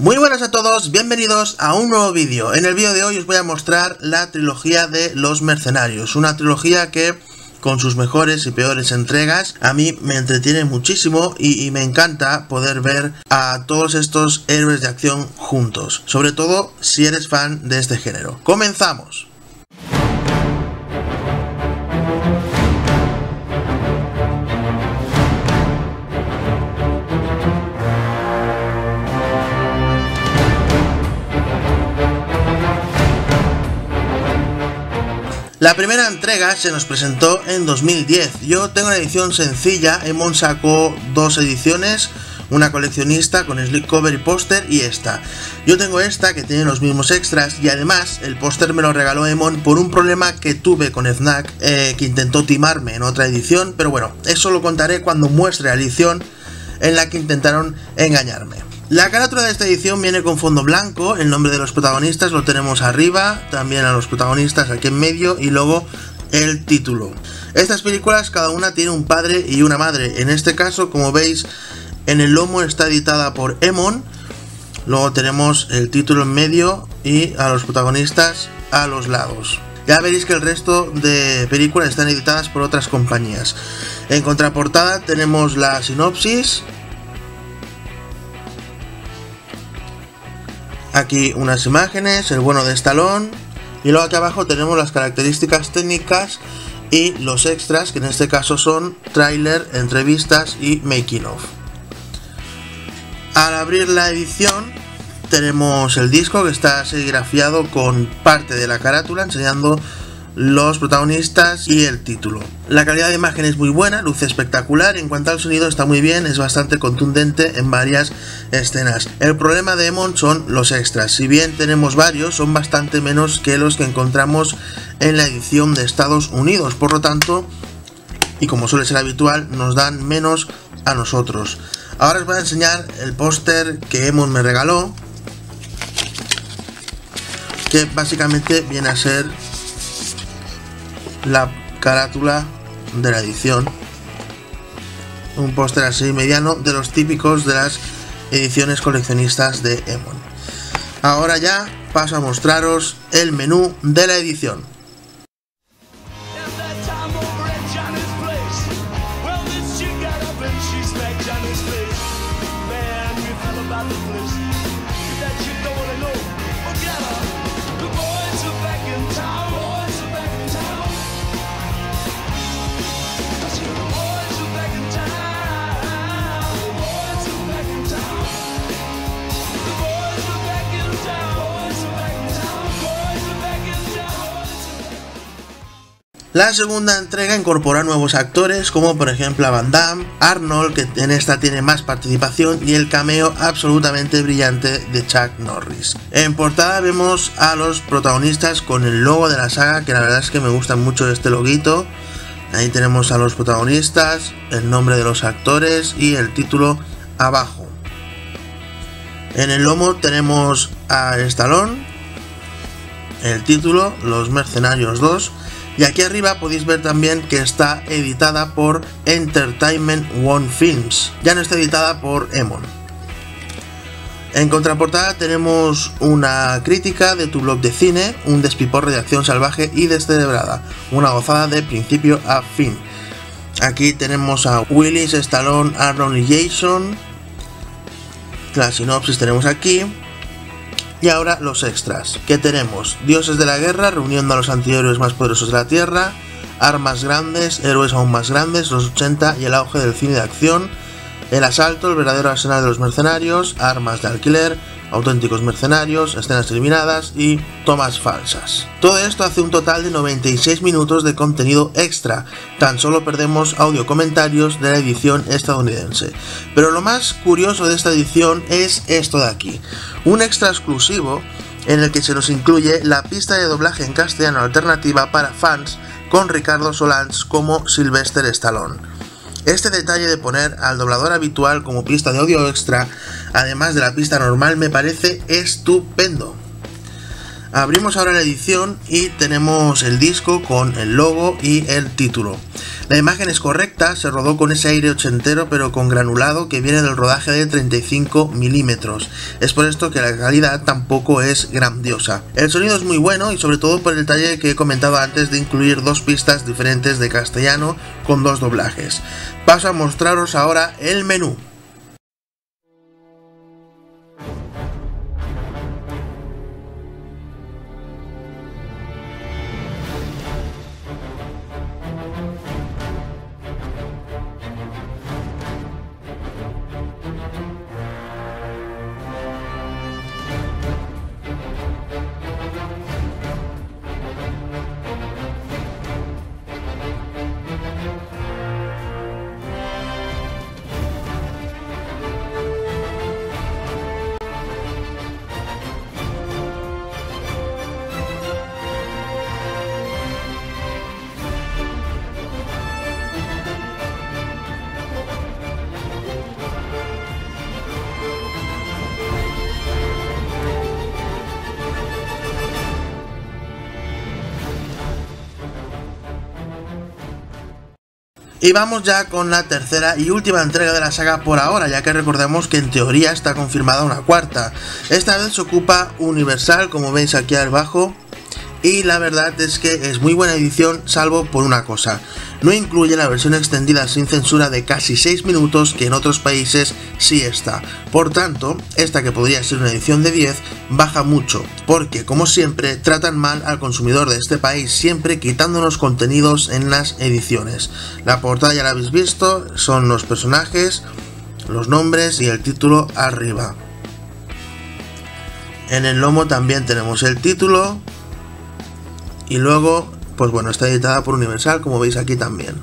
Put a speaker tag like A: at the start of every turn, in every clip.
A: Muy buenas a todos, bienvenidos a un nuevo vídeo. En el vídeo de hoy os voy a mostrar la trilogía de Los Mercenarios, una trilogía que con sus mejores y peores entregas a mí me entretiene muchísimo y me encanta poder ver a todos estos héroes de acción juntos, sobre todo si eres fan de este género. ¡Comenzamos! La primera entrega se nos presentó en 2010. Yo tengo una edición sencilla. Emon sacó dos ediciones, una coleccionista con slipcover y póster y esta. Yo tengo esta que tiene los mismos extras y además el póster me lo regaló Emon por un problema que tuve con Fnac, que intentó timarme en otra edición, pero bueno, eso lo contaré cuando muestre la edición en la que intentaron engañarme. La carátula de esta edición viene con fondo blanco, el nombre de los protagonistas lo tenemos arriba, también a los protagonistas aquí en medio y luego el título. Estas películas cada una tiene un padre y una madre, en este caso como veis en el lomo está editada por Emon, luego tenemos el título en medio y a los protagonistas a los lados. Ya veréis que el resto de películas están editadas por otras compañías. En contraportada tenemos la sinopsis. Aquí unas imágenes, el bueno de Stallone, y luego aquí abajo tenemos las características técnicas y los extras, que en este caso son tráiler, entrevistas y making of. Al abrir la edición tenemos el disco que está serigrafiado con parte de la carátula enseñando los protagonistas y el título. La calidad de imagen es muy buena, luce espectacular, en cuanto al sonido está muy bien, es bastante contundente en varias escenas. El problema de Emon son los extras, si bien tenemos varios, son bastante menos que los que encontramos en la edición de Estados Unidos, por lo tanto, y como suele ser habitual, nos dan menos a nosotros. Ahora os voy a enseñar el póster que Emon me regaló, que básicamente viene a ser la carátula de la edición, un póster así mediano de los típicos de las ediciones coleccionistas de Emon. Ahora ya paso a mostraros el menú de la edición. La segunda entrega incorpora nuevos actores como por ejemplo a Van Damme, Arnold, que en esta tiene más participación, y el cameo absolutamente brillante de Chuck Norris. En portada vemos a los protagonistas con el logo de la saga, que la verdad es que me gusta mucho este loguito. Ahí tenemos a los protagonistas, el nombre de los actores y el título abajo. En el lomo tenemos a Stallone, el título, Los Mercenarios 2. Y aquí arriba podéis ver también que está editada por Entertainment One Films, ya no está editada por Emon. En contraportada tenemos una crítica de Tu Blog de Cine, un despiporre de acción salvaje y descerebrada, una gozada de principio a fin. Aquí tenemos a Willis, Stallone, Arnold y Jason. La sinopsis tenemos aquí. Y ahora los extras, que tenemos dioses de la guerra reuniendo a los antihéroes más poderosos de la tierra, armas grandes, héroes aún más grandes, los 80 y el auge del cine de acción, el asalto, el verdadero arsenal de los mercenarios, armas de alquiler, auténticos mercenarios, escenas eliminadas y tomas falsas. Todo esto hace un total de 96 minutos de contenido extra, tan solo perdemos audio comentarios de la edición estadounidense. Pero lo más curioso de esta edición es esto de aquí, un extra exclusivo en el que se nos incluye la pista de doblaje en castellano alternativa para fans con Ricardo Solans como Sylvester Stallone. Este detalle de poner al doblador habitual como pista de audio extra, además de la pista normal, me parece estupendo. Abrimos ahora la edición y tenemos el disco con el logo y el título. La imagen es correcta, se rodó con ese aire ochentero pero con granulado que viene del rodaje de 35 milímetros. Es por esto que la calidad tampoco es grandiosa. El sonido es muy bueno y sobre todo por el detalle que he comentado antes de incluir dos pistas diferentes de castellano con dos doblajes. Paso a mostraros ahora el menú. Y vamos ya con la tercera y última entrega de la saga por ahora, ya que recordemos que en teoría está confirmada una cuarta. Esta vez se ocupa Universal, como veis aquí abajo, y la verdad es que es muy buena edición, salvo por una cosa: no incluye la versión extendida sin censura de casi 6 minutos que en otros países sí está. Por tanto, esta que podría ser una edición de 10 baja mucho, porque como siempre tratan mal al consumidor de este país, siempre quitándonos contenidos en las ediciones. La portada ya la habéis visto, son los personajes, los nombres y el título arriba. En el lomo también tenemos el título. Y luego, pues bueno, está editada por Universal, como veis aquí también.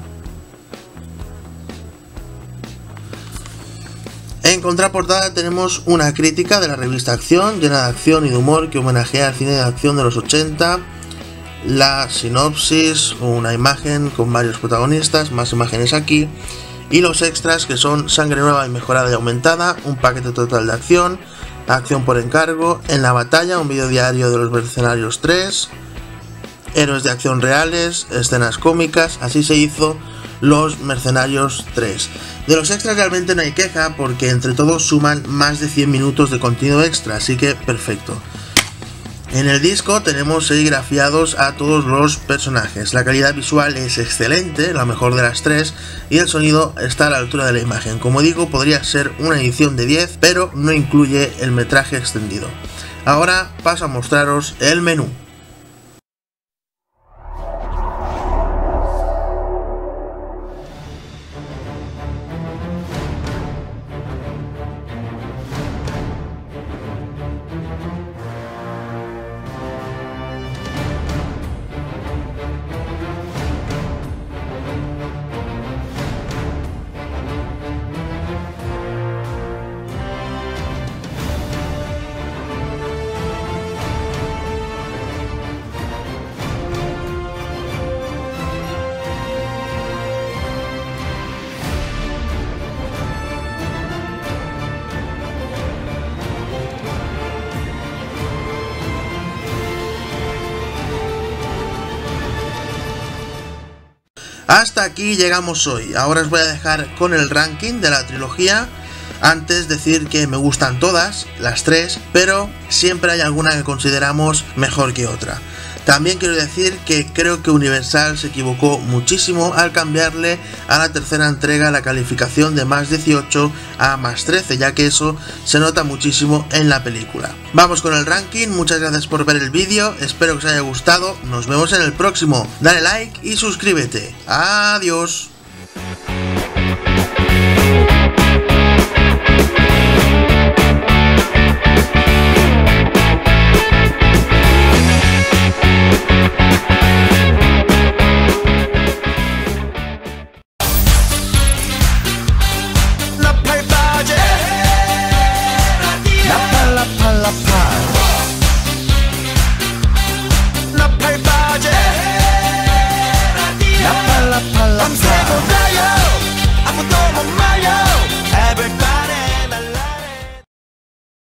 A: En contraportada tenemos una crítica de la revista Acción, llena de acción y de humor, que homenajea al cine de acción de los 80. La sinopsis, una imagen con varios protagonistas, más imágenes aquí. Y los extras, que son sangre nueva y mejorada y aumentada, un paquete total de acción, acción por encargo, en la batalla, un vídeo diario de los Mercenarios 3... héroes de acción reales, escenas cómicas, así se hizo Los Mercenarios 3. De los extras realmente no hay queja, porque entre todos suman más de 100 minutos de contenido extra, así que perfecto. En el disco tenemos serigrafiados a todos los personajes. La calidad visual es excelente, la mejor de las tres, y el sonido está a la altura de la imagen. Como digo, podría ser una edición de 10, pero no incluye el metraje extendido. Ahora paso a mostraros el menú. Hasta aquí llegamos hoy. Ahora os voy a dejar con el ranking de la trilogía. Antes decir que me gustan todas, las tres, pero siempre hay alguna que consideramos mejor que otra. También quiero decir que creo que Universal se equivocó muchísimo al cambiarle a la tercera entrega la calificación de más 18 a más 13, ya que eso se nota muchísimo en la película. Vamos con el ranking, muchas gracias por ver el vídeo, espero que os haya gustado, nos vemos en el próximo, dale like y suscríbete. Adiós.
B: I'm